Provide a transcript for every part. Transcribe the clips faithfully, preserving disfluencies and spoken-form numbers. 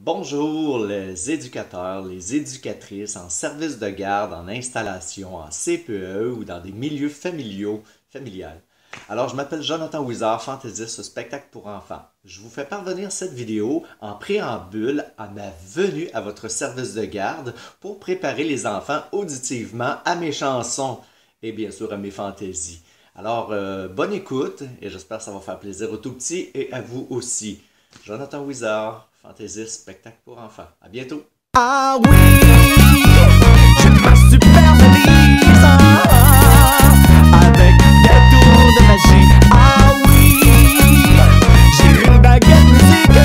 Bonjour les éducateurs, les éducatrices en service de garde, en installation, en C P E ou dans des milieux familiaux, familiales. Alors je m'appelle Jonathan Wizard, fantaisiste spectacle pour enfants. Je vous fais parvenir cette vidéo en préambule à ma venue à votre service de garde pour préparer les enfants auditivement à mes chansons et bien sûr à mes fantaisies. Alors euh, bonne écoute et j'espère que ça va faire plaisir aux tout petits et à vous aussi. Jonathan Wizard, fantaisiste spectacle pour enfants. À bientôt! Ah oui, j'ai ma super valise avec des tours de magie. Ah oui, j'ai une baguette musique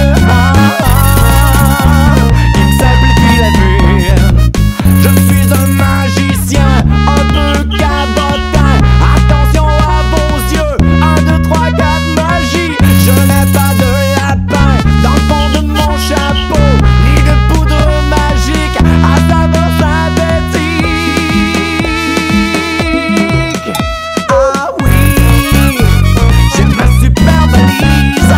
ah, qui me simplifie la vie. Je suis un magicien, un peu cabotin. Attention à vos yeux, un, deux, trois, quatre, magie. Je n'ai pas de lapin dans le fond de mon chapeau, ni de poudre magique à saveur synthétique. Ah oui, j'ai ma super valise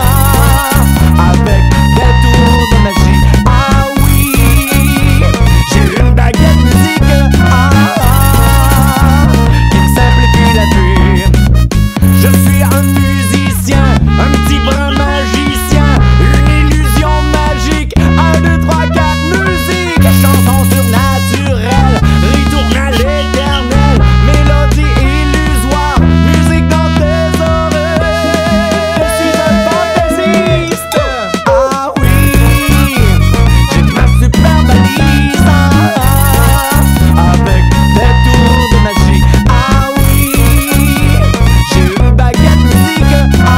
avec des tours de magie. Ah oui, j'ai une baguette musique ah, qui me simplifie la vie. Je suis un musicien, un petit brin magicien, une illusion magique. Un, deux, trois, quatre, musique. Chanson surnaturelle, retourne à l'éternel, mélodie illusoire, musique dans tes oreilles. Je suis un fantaisiste. Ah oui, j'ai ma super valise avec des tours de magie. Ah oui, j'ai une baguette musique ah,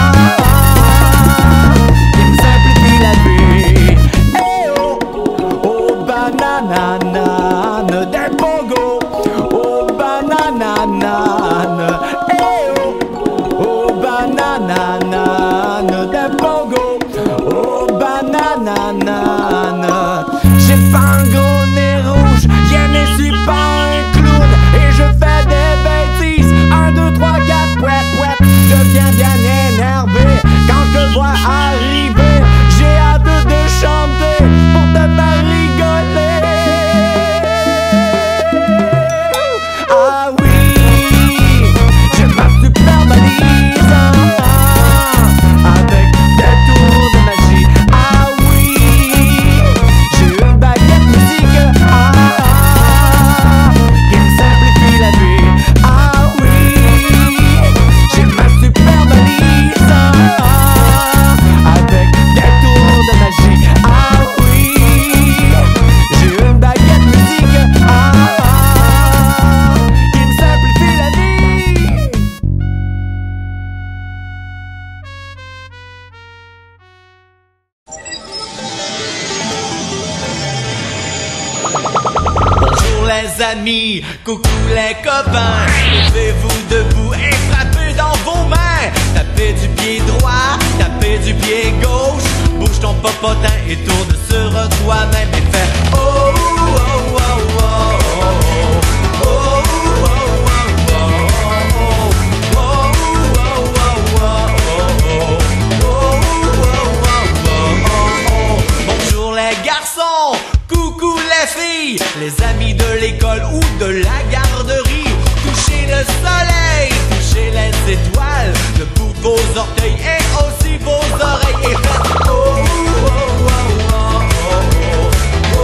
qui me simplifie la vie. Eh oh, oh bananane des bongos. Oh bananane. Eh oh, oh bananane des bongos. Oh bananane. J'ai pas un gros nez rouge, je ne suis pas un clown et je fais des bêtises. Un, deux, trois, quatre, pouet, pouet. Je viens bien énervé quand je te vois arriver. J'ai hâte de chanter pour te faire rigoler. Ah oui, j'ai ma super valise avec des tours de magie. Ah oui, j'ai une baguette musique ah, qui me simplifie la vie. Ah oui, j'ai ma super valise avec des tours de magie. Ah oui, j'ai une baguette musique ah, qui me simplifie la vie. Bonjour les amis, coucou les copains. Levez-vous debout et frappez dans vos mains. Tapez du pied droit, tapez du pied gauche. Bouge ton popotin et tourne sur toi-même et fais oh oh oh oh oh oh oh. Bonjour les garçons, coucou les filles, les amis de l'école ou de la garderie. Touchez le soleil, touchez les étoiles, le bout de vos orteils et aussi vos oreilles et faites oh oh oh oh oh oh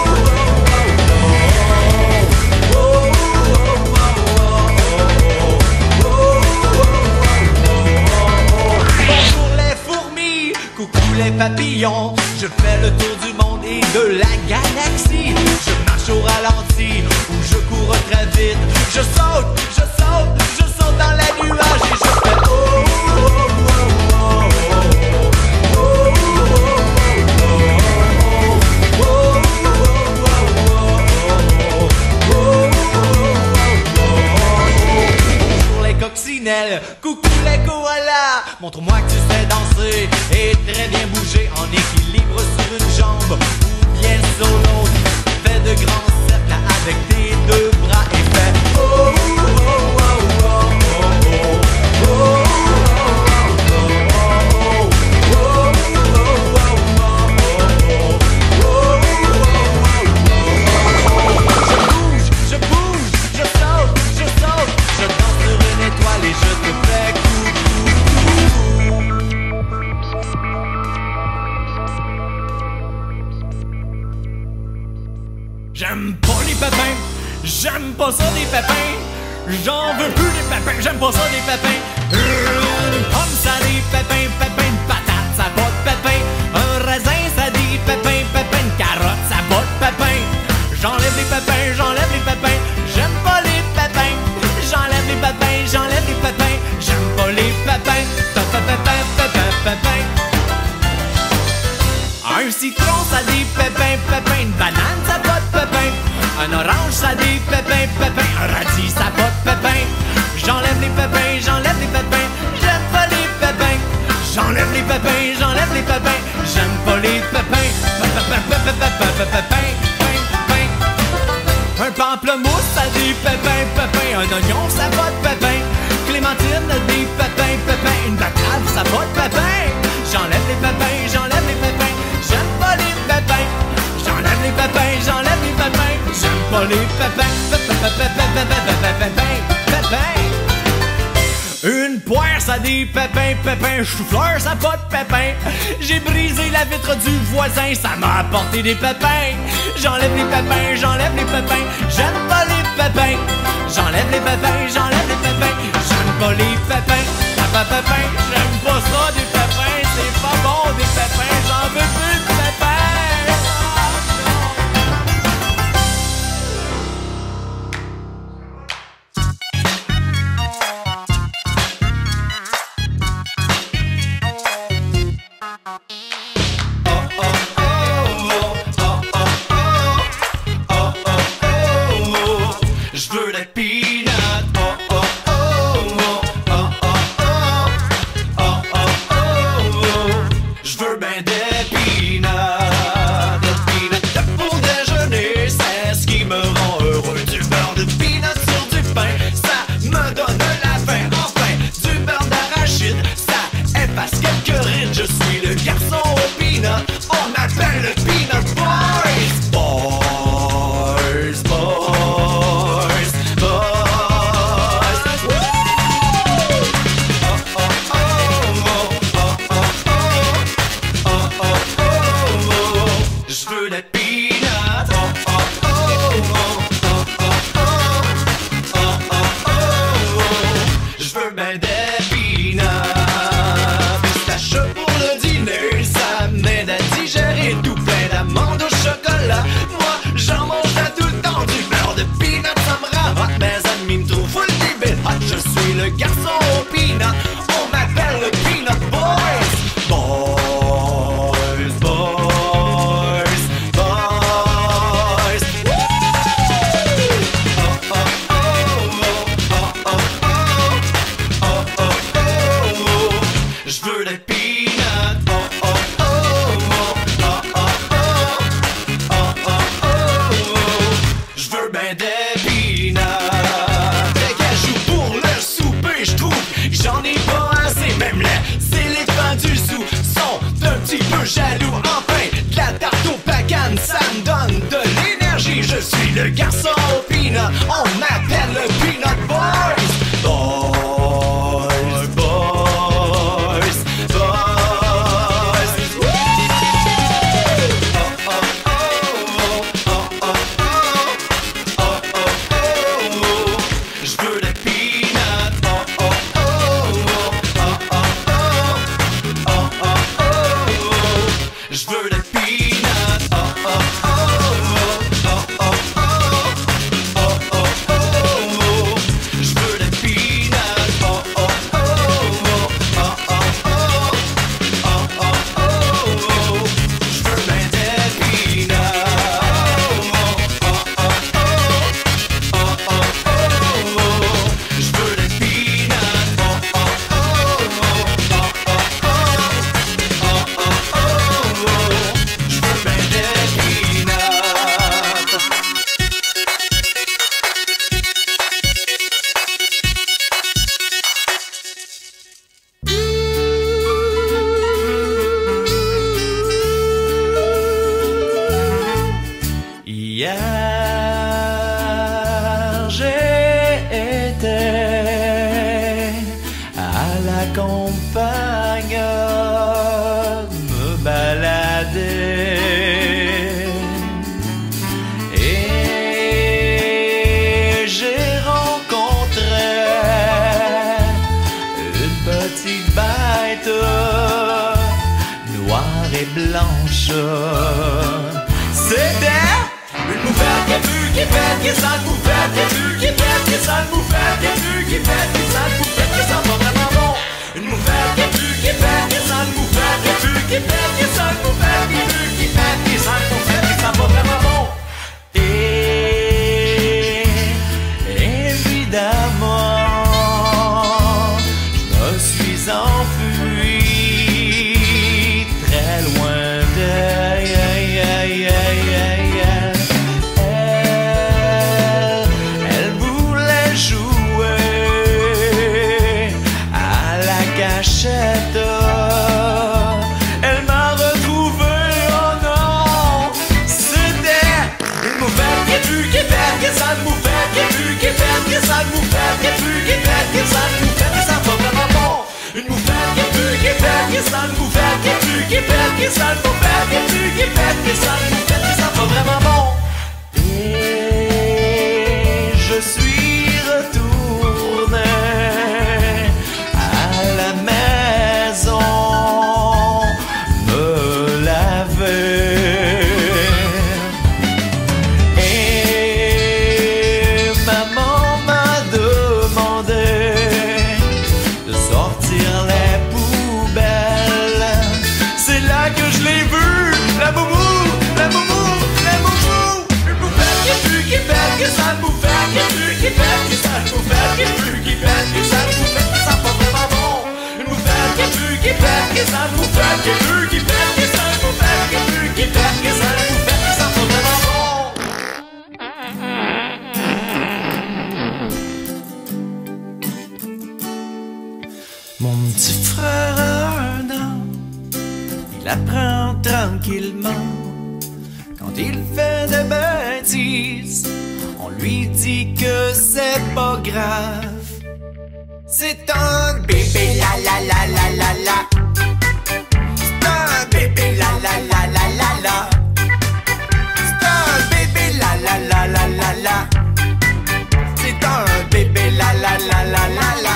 Bonjour les fourmis, coucou les papillons. Je fais le tour du monde et de la galaxie. Je marche au ralenti ou je cours très vite. Je saute, je saute, je saute dans les nuages et je fais oh oh oh oh oh Bonjour les coccinelles, coucou les koalas. Montre-moi que tu sais danser et très bien bouger en équilibre sur une jambe ou bien sur l'autre. Fais de grands cercles avec tes deux bras et fais oh oh oh oh oh oh oh oh oh oh. J'aime pas les pépins, j'aime pas ça des pépins. J'en veux plus des pépins, j'aime pas ça des pépins. Une pomme ça des pépins, pépins de patate, ça pas de pépins. Un raisin ça des pépins, pépins de carotte, ça pas de pépins. J'enlève les pépins, j'enlève les pépins. J'aime pas les pépins. J'enlève les pépins, j'enlève les pépins. J'aime pas les pépins. Pépins, pépins, pépins, pépins. Un citron ça des pépins, pépins. Une banane ça pas de pépins. Un orange ça des pépins, pépins. Un radis ça pas de pépins. J'enlève les pépins, j'enlève les pépins. J'aime pas les pépins. J'enlève les pépins, j'enlève les pépins. J'aime pas les pépins. Pépins, pépins, pépins, pépins. Un pamplemousse, ça des pépins, pépins. Un oignon, ça va de pépins. Clémentine, des pépins, pépins. Une betterave, ça va de pépins. J'enlève les pépins, j'enlève les pépins. J'aime pas les pépins. J'enlève les pépins, j'enlève les pépins. J'aime pas les pépins. Pépins, pépins. Une poire, ça des pépins, pépins. Chou-fleur, ça pas de pépins. J'ai brisé la vitre du voisin, ça m'a apporté des pépins. J'enlève les pépins, j'enlève les pépins. J'aime pas les pépins. J'enlève les pépins, j'enlève les pépins. J'aime pas les pépins. Papa pépin, j'aime pas ça des pépins. C'est pas bon des pépins, j'en veux plus de pépins. Et blanche. C'était une moufette qui pue, qui pète, qui sent le moufette, qui pue, qui pète, qui sent le moufette, qui pue, qui pète, qui sent le moufette, qui sent pas vraiment bon. Une moufette qui pue, qui pète, qui sent le moufette, qui pue, qui pète, qui sent le moufette, qui pue, qui pète, qui sent le moufette, qui sent pas vraiment bon. Et évidemment, je me suis enfui très loin d'elle. Elle voulait jouer à la cachette. Elle m'a retrouvé, oh non. C'était une moufette qui pue, qui pète, qui sent le moufette, qui pue, qui pète, qui sent le moufette, qui pue, qui pète, qui sent le moufette, qui sent pas vraiment bon. Une moufette qui pue, qui pète, qui sent le moufette, qui pue, qui pète, qui sent le moufette, qui pue, qui pète, qui sent le moufette, qui sent pas vraiment bon. Et je suis retourné à la maison me laver. Et maman m'a demandé de sortir les poubelles. C'est là que je l'ai vu, la moumou, la moumou, la moumou. Une moufette qui pue, qui pète, qui sent le moufette, qui pue, qui pète, qui sent le moufette, qui pue, qui pète, qui sent le moufette, qui sent pas vraiment bon. Une moufette qui pue, qui pète, qui sent le moufette, qui pue, qui pète, qui sent le moufette, qui pue, qui pète, qui sent le moufette, qui sent pas vraiment bon. Mon petit frère a un an, il apprend tranquillement. Quand il fait des bêtises, on lui dit que c'est pas grave. C'est un bébé la la la la la la. C'est un bébé la la la la la la. C'est un bébé la la la la la la. C'est un bébé la la la la la la.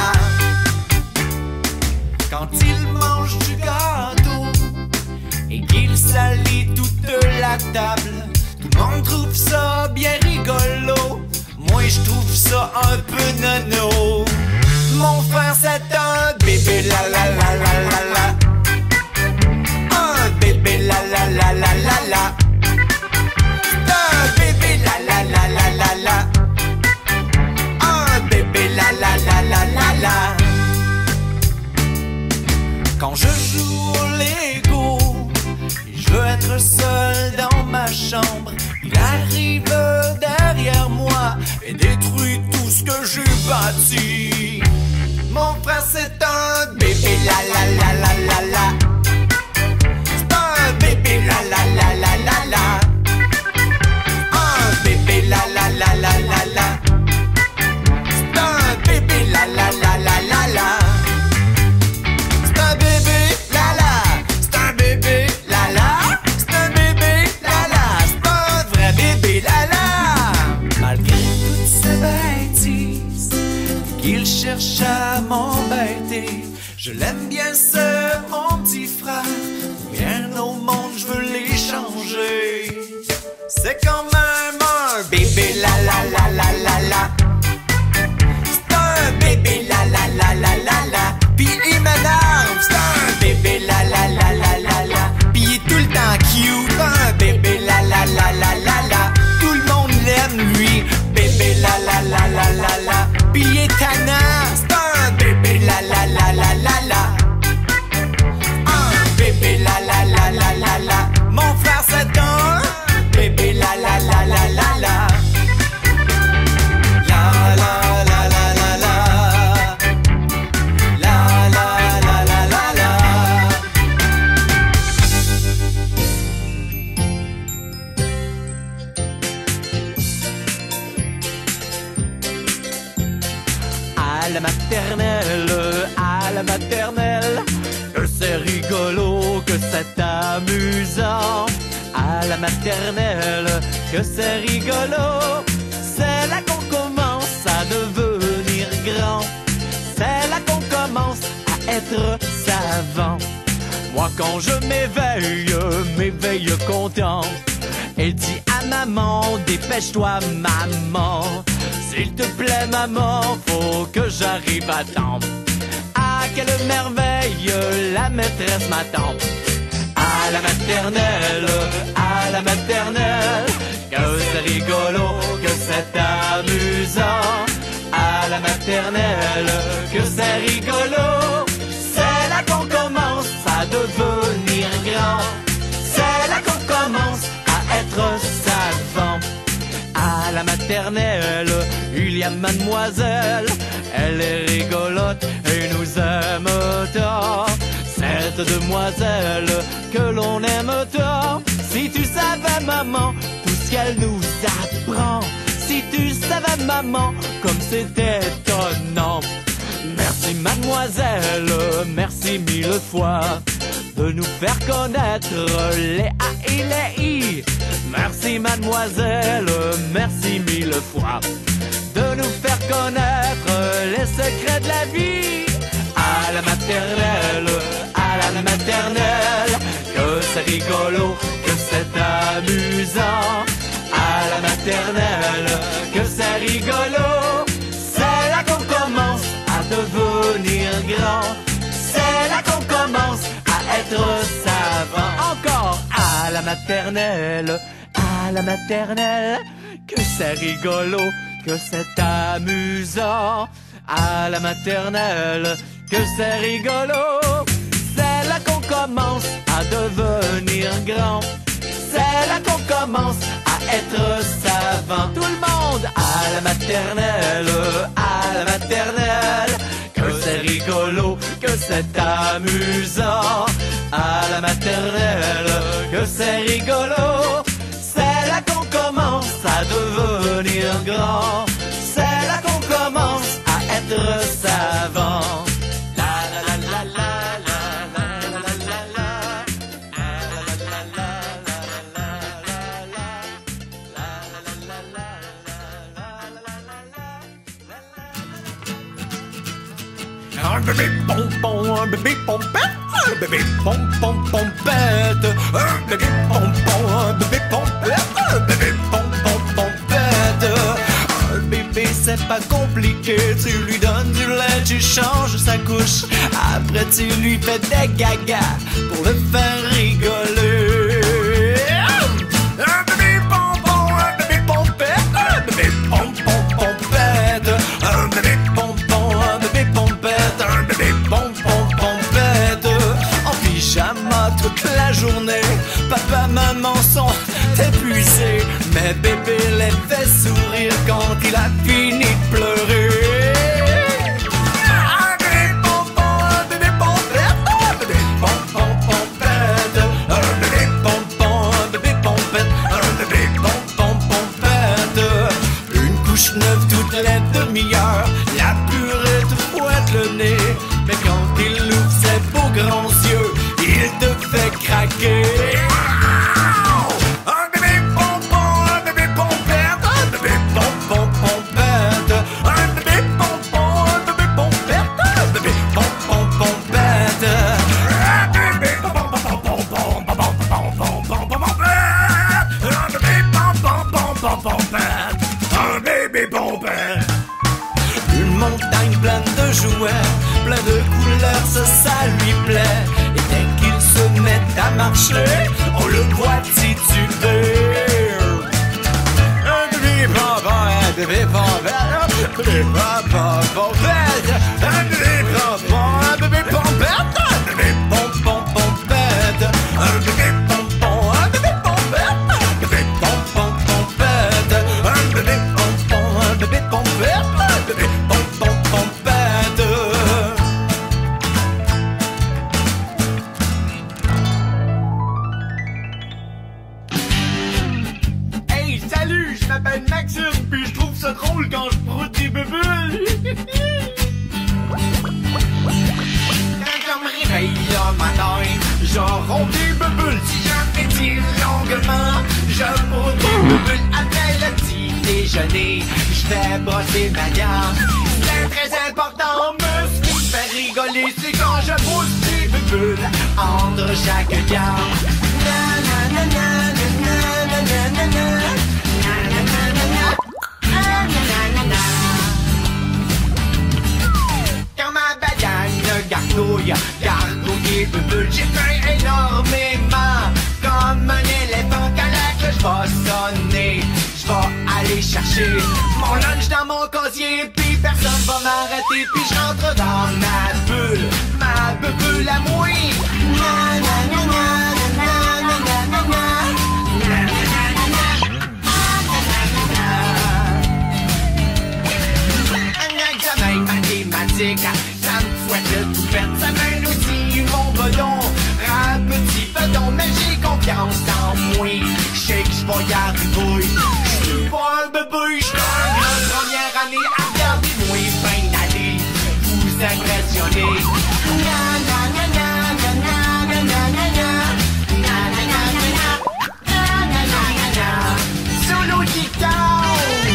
Quand il mange du gâteau et qu'il salit toute la table, tout le monde trouve ça bien rigolo. Moi je trouve ça un peu nono. Mon frère c'est un bébé la la la la la la. Un bébé la la la la la la. C'est un bébé la la la la la la. Un bébé la la la la la la. Quand je joue au Lego et je veux être seul dans ma chambre, il arrive derrière moi et détruit tout ce que j'ai bâti. Mon frère c'est un bébé la la la la la la. C'est un bébé la la la la la la. Un bébé la la la la la la. C'est un bébé la la la la la la. C'est un bébé la la. C'est un bébé la la. C'est un bébé la la. C'est pas un vrai bébé la la. Malgré toutes ces bêtises qu'il cherche à m'embêter, je l'aime bien, c'est mon petit frère. Rien au monde, je veux l'échanger. C'est quand même un bébé la la la la la la. C'est un bébé la la la la la la. Pis il m'énerve, c'est un bébé la la la la la la. Pis il est tout le temps cute, un bébé la la la la la la. Tout le monde l'aime lui, bébé la la la la la la. Pis il est tannant, c'est un bébé la la la la la la. Un bébé la la la la la la. Mon frère c'est un bébé la la la la la la. La la la la la la. La la la la la la. À la maternelle, à la maternelle, que c'est rigolo, que c'est amusant. À la maternelle, que c'est rigolo. C'est là qu'on commence à devenir grand. C'est là qu'on commence à être savant. Moi quand je m'éveille, m'éveille content et dis à maman, dépêche-toi maman. S'il te plaît maman, faut que j'arrive à temps. Ah quelle merveille, la maîtresse m'attend. À la maternelle, à la maternelle, que c'est rigolo, que c'est amusant. À la maternelle, que c'est rigolo. C'est là qu'on commence à devenir grand. C'est là qu'on commence à être savant. À la maternelle, il y a mademoiselle. Elle est rigolote et nous aime tant. Cette demoiselle que l'on aime tant. Si tu savais maman, tout ce qu'elle nous apprend. Si tu savais maman, comme c'est étonnant. Merci mademoiselle, merci mille fois de nous faire connaître les A et les I. Merci mademoiselle, merci mille fois de nous faire connaître les secrets de la vie. À la maternelle, à la maternelle, que c'est rigolo, que c'est amusant. À la maternelle, que c'est rigolo. C'est là qu'on commence à devenir grand. C'est là qu'on commence à être savant. Encore à la maternelle, à la maternelle, que c'est rigolo, que c'est amusant. À la maternelle, que c'est rigolo. C'est là qu'on commence à devenir grand. C'est là qu'on commence à être savant. Tout le monde à la maternelle, à la maternelle, que c'est rigolo, que c'est amusant. À la maternelle, que c'est rigolo. C'est là qu'on commence à devenir grand. C'est là qu'on commence à être savant. Un bébé pompon, un bébé pompette, un bébé pompon pompette, un bébé pompon, un bébé pompette, un bébé pompon pompette. Un bébé c'est pas compliqué, tu lui donnes du lait, tu changes sa couche, après tu lui fais des gagas pour le faire rigoler. Un bébé pompon, un bébé pompette, un bébé pompon pompette, un bébé pompon, un bébé pompette, un bébé pompon pompette. En pyjama toute la journée, papa maman sont épuisés, mais bébé les fait sourire quand il a fini de pleurer. Un bébé pompon, un bébé pompette, un bébé pompon pompette, un bébé pompon, un bébé pompette, un bébé pompon pompette. Une couche neuve toutes les demi-heures, la purée te fouette le nez, mais quand il ouvre ses beaux grands yeux, il te fait craquer. Un bébé pompon, un bébé pompette, un bébé pompon pompette, un bébé pompon, un bébé pompette, un bébé pompon pompette, un bébé pompon pompon pompon pompette, un bébé pompon pompon pompette, un bébé pompette. Une montagne pleine de jouets, plein de couleurs, ça, ça lui plaît. Et dès qu'il se met à marcher, on le voit tituber. Un bébé pompon, un bébé pompette, un bébé pompon pompette, un bébé pompon, un bébé pompette, un bébé pompon pompette, un bébé pompon, un bébé pompette, un bébé pompon pompette, un bébé pompon, un bébé pompette, un bébé pompon pompette. Hey, salut, je m'appelle Maxime, puis je trouve ça drôle quand je broute des bulles. Quand je me réveille le matin, je romps des bulles. Si je m'étire longuement, je broute des bulles. Après le petit déjeuner, je fais brosser ma garde. C'est très important, muscle qui me fait rigoler, c'est quand je broute des bulles. bulle entre chaque gare. Quand ma bagnole gargouille, gargouille bulle, j'ai faim énormément. Comme un éléphant quand la cloche va sonner, je vais aller chercher mon lunch dans mon casier, puis personne va m'arrêter, puis je rentre dans ma bulle, ma bulle à moi. Na, na, na, na, na, na, na, na, na. Un examen mathématique, ça me fouette le tout fait, ça mène aussi mon bedon, un petit bedon, mais j'ai confiance en moi, je sais que je vais y arriver. Je suis pas un bébé, je suis en première année, regardez-moi fin aller, vous impressionner. Na na na na na na na na na na na na na na na. Solo guitare.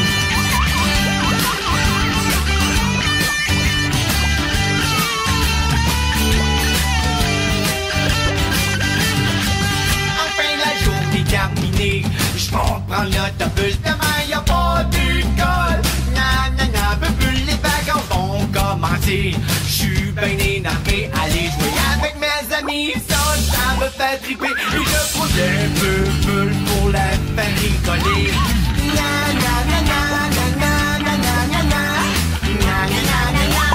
Terminé, je vais prendre l'autobus, demain y'a pas d'école. Na na na, bubule, les vacances vont commencer. J'suis ben énervé, aller jouer avec mes amis, ça, ça me fait triper. Et je prends des bubules pour la faire rigoler. Na na na na na na na na na na na na na na na.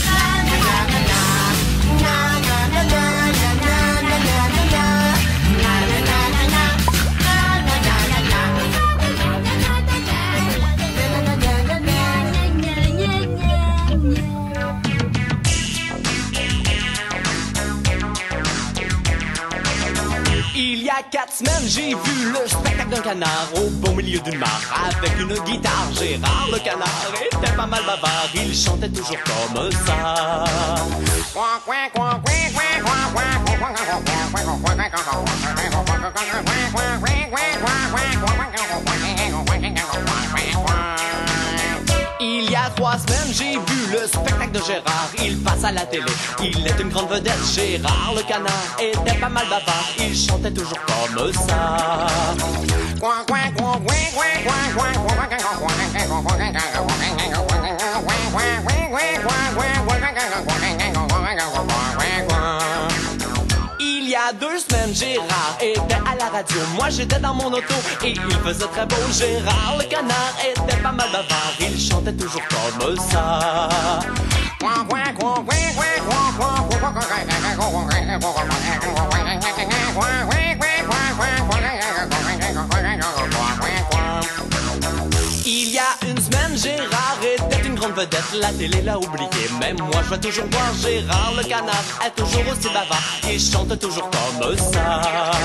Il y a quatre semaines, j'ai vu le spectacle d'un canard au beau milieu d'une mare avec une guitare. Gérard le canard était pas mal bavard, il chantait toujours comme ça. Il y a trois semaines, j'ai vu le spectacle de Gérard, il passe à la télé, il est une grande vedette. Gérard le canard était pas mal bavard, il chantait toujours comme ça. Il y a deux semaines, Gérard était à la radio, moi j'étais dans mon auto et il faisait très beau. Gérard le canard était pas mal bavard, il chantait toujours comme ça. Il y a une semaine, Gérard était une grande vedette, la télé l'a oublié, mais moi je vais toujours voir Gérard le canard, est toujours aussi bavard, il chante toujours comme ça.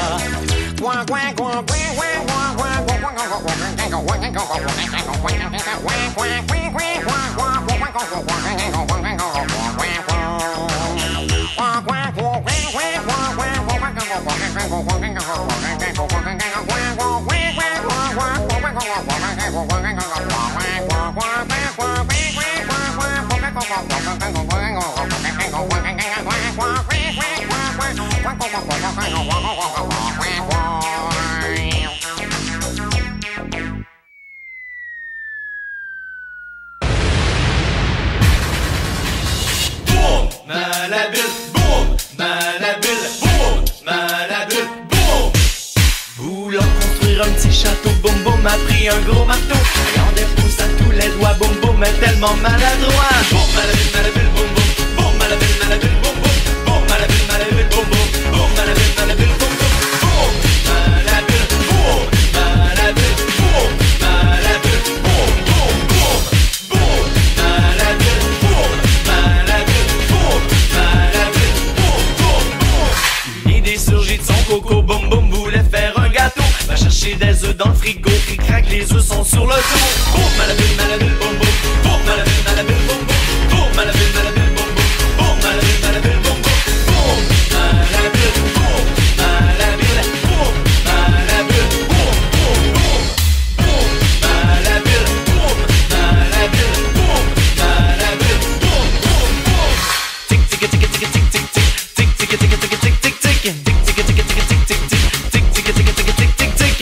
Boum, Malabille, boum, Malabille, boum, Malabille, boum. Voulant construire un petit château, boum boum a pris un gros marteau. Ayant des pouces à tous les doigts, boum boum est tellement maladroit. Boum, Malabille, Malabille, boum boum, boum, Malabille, Malabille, boum boum, boum, Malabille, Malabille, boum boum, boum, Malabille, Malabille, boum boum, boum, Malabille, boum, Malabille, boum, Malabille, boum, boum, boum, boum, Malabille, boum, Malabille, boum, Malabille, boum, boum, boum. Une idée surgit de son coco, boum boum voulait faire un gâteau. Va chercher des œufs dans le frigo, qui craque, les œufs sont sur le dos. Boum, Malabille, Malabille, boum boum, boum, Malabille, Malabille, boum boum, boum, Malabille, Malabille, boum boum, boum, Malabille, Malabille, boum boum, boum, Malabille, boum, Malabille, boum, Malabille, boum, boum, boum, boum, Malabille, boum, Malabille, boum, Malabille, boum, boum, boum. Tic tic tic tic tic tic tic tic tic tic tic tic.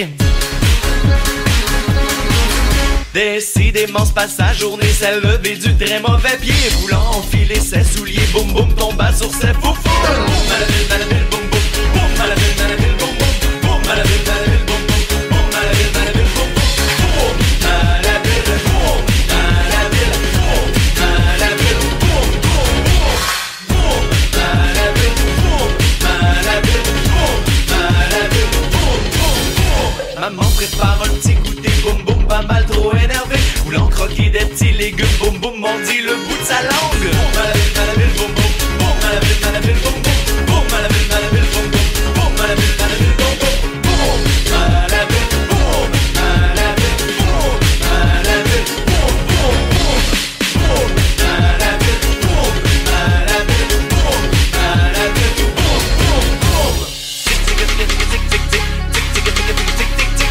musique. Décidément ce passage journée s'est levé du très mauvais pied, voulant enfiler ses souliers, boum boum tomba sur ses fous fous. Boum à la ville, à la ville, boum boum, boum à la ville, à la ville, boum boum, boum à la ville, à la ville, boum boum, boum à la ville, à la ville, boum boum, boum à la ville, boum à la ville, boum à la ville, boum boum, boum à la ville, boum à la ville, boum à la ville, boum boum. Maman prépare un petit goûter, boum boum, pas mal trop énervé, voulant croquer des petits légumes, boum boum, mordit le bout de sa langue. Boum à la ville, à la ville, boum boum, boum à la ville, à la ville, boum boum, boum à la ville, à la ville, boum boum, boum à la ville, à la ville, boum boum, boum à la ville, boum à la ville, boum à la ville, boum boum, boum à la ville, boum à la ville, boum à la ville, boum boum, boum. Tic tic tic tic tic tic tic tic tic tic tic tic.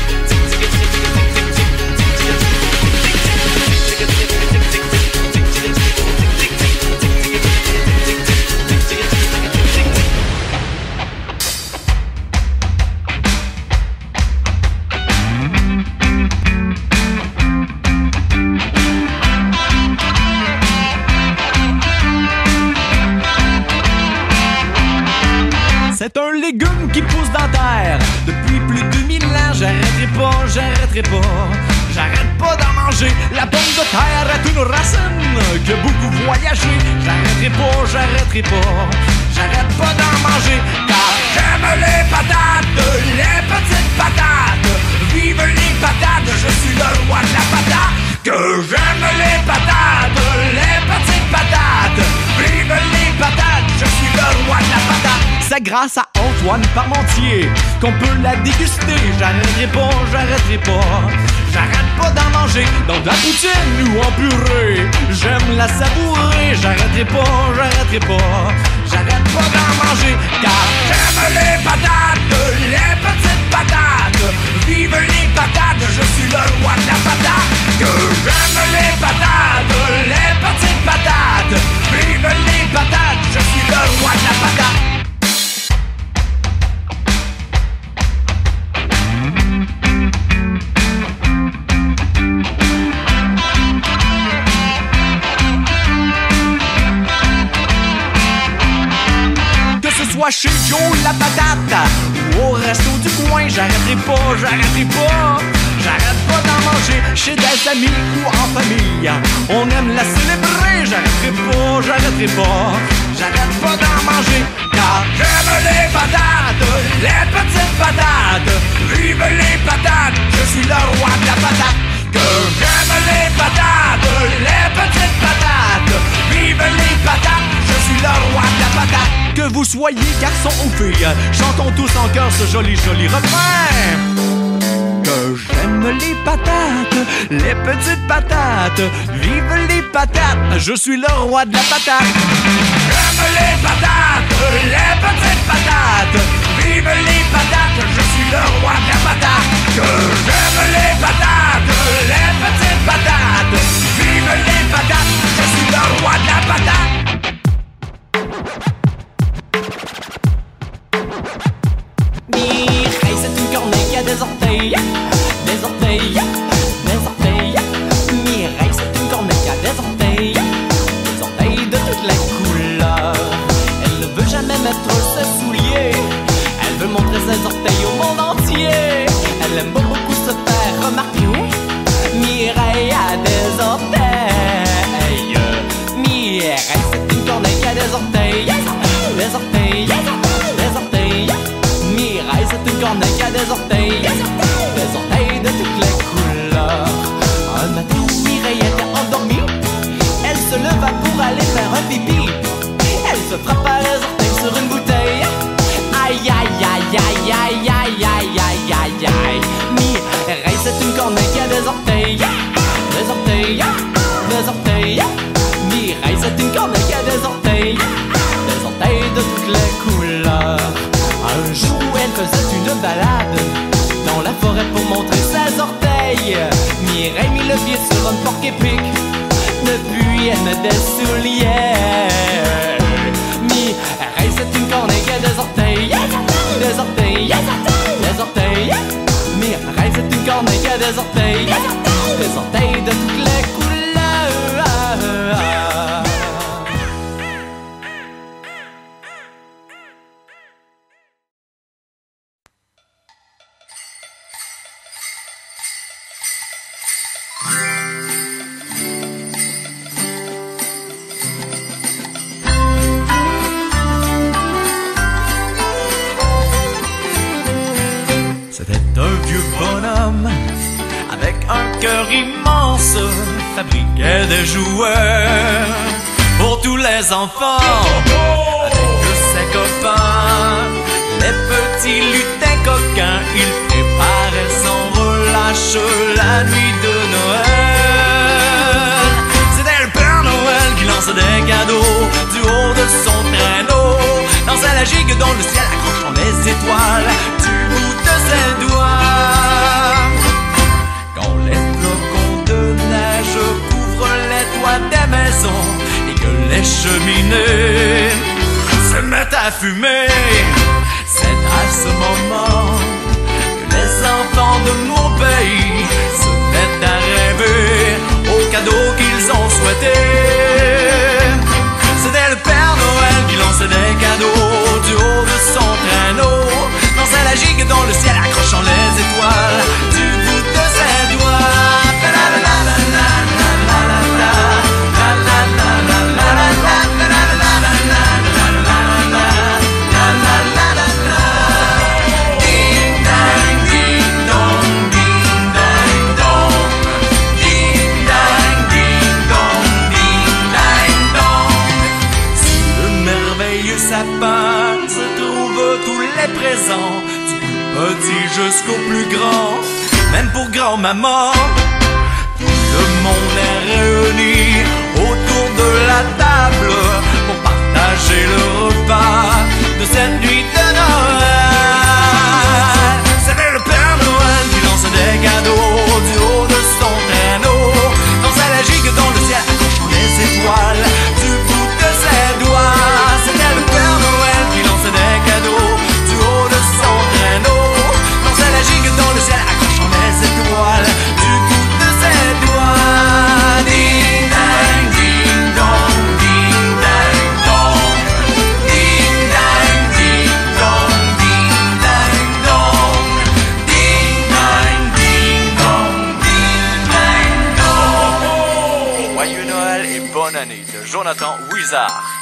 C'est un légume qui pousse dans terre depuis plus de mille ans. J'arrêterai pas, j'arrêterai pas, j'arrête pas d'en manger. La pomme de terre est une racine qui a beaucoup voyagé. J'arrêterai pas, j'arrêterai pas, j'arrête pas d'en manger. Car j'aime les patates, les petites patates. Vive les patates, je suis le roi de la patate. Que j'aime les patates, les petites patates. Vive les patates, je suis le roi de la patate. C'est grâce à Antoine Parmentier qu'on peut la déguster. J'arrêterai pas, j'arrêterai pas, j'arrête pas d'en manger. Dans de la poutine ou en purée, j'aime la savourer. J'arrêterai pas, j'arrêterai pas, j'arrête pas d'en manger. Car j'aime les patates, les petites patates. Vive les patates, je suis le roi de la patate. Que j'aime les patates, les petites patates. Vive les patates, je suis le roi de la patate. Soit chez Joe la patate ou au resto du coin, j'arrêterai pas, j'arrêterai pas, j'arrête pas d'en manger. Chez des amis ou en famille, on aime la célébrer. J'arrêterai pas, j'arrêterai pas, j'arrête pas d'en manger. Car j'aime les patates, les petites patates. Vive les patates, je suis le roi de la patate. Que j'aime les patates, les petites patates. Vive les patates, je suis le roi de la patate. Que vous soyez garçon ou fille, chantons tous en chœur ce joli joli refrain. Que j'aime les patates, les petites patates. Vive les patates, je suis le roi de la patate. J'aime les patates, les petites patates. Vive les patates, je suis le roi de la patate. Que j'aime les patates, les petites patates. Vive les patates, je suis le roi de la patate. Mireille, c'est une corneille qui a des orteils, des orteils, des orteils. Mireille, c'est une corneille qui a des orteils, des orteils de toutes les couleurs. Elle ne veut jamais mettre ses souliers, elle veut montrer ses orteils au monde entier. Elle aime beaucoup se faire remarquer. Mireille a des orteils. Mireille, c'est une corneille qui a des orteils, des orteils, des orteils. Mireille, c'est une corneille qui a des orteils, des orteils de toutes les couleurs. Un matin où Mireille était endormie, elle se leva pour aller faire un pipi. Elle se frappa les orteils sur une bouteille. Aïe aïe aïe aïe aïe aïe aïe aïe aïe aïe. Mireille, c'est une corneille qui a des orteils, des orteils, des orteils. Mireille, c'est une corneille qui a des orteils, des orteils de toutes les couleurs. Un jour elle faisait une balade dans la forêt pour montrer ses orteils. Mireille mit le pied sur un porc-épic, depuis elle met des souliers. Mireille, c'est une corneille qui a des orteils, des orteils, des orteils. Mireille, une corne qui a des orteils, des orteils de toutes les couleurs. C'était un vieux bonhomme avec un cœur immense, fabriquait des jouets pour tous les enfants. Avec ses copains, les petits lutins coquins, il préparait sans relâche la nuit de Noël. C'était le Père Noël qui lançait des cadeaux du haut de son traîneau, lançait la gigue dans le ciel accrochant les étoiles du bout de ses doigts. Quand les flocons de neige couvrent les toits des maisons et que les cheminées se mettent à fumer, c'est à ce moment que les enfants de mon pays se mettent à rêver aux cadeaux qu'ils ont souhaités. C'était le Père Noël qui lançait des cadeaux du haut de son traîneau, lançait la gigue dans le ciel accrochant les étoiles du bout de ses doigts. Sapin se trouvent tous les présents, du plus petit jusqu'au plus grand, même pour grand-maman. Tout le monde est réuni autour de la table pour partager le repas de cette nuit de Noël. C'était le Père Noël qui lançait des cadeaux du haut de son traîneau, lançait la gigue dans le ciel accrochant les étoiles du bout de ses doigts. C'était le Père Noël qui lançait des cadeaux du haut de son traîneau, lançait la gigue dans le ciel accrochant les étoiles du bout de ses doigts. Ding dang ding dong, ding dang dong, ding dang ding dong, ding dang dong, ding dang ding dong, ding dang dong. Joyeux Noël et bonne année de Jonathan Wizard.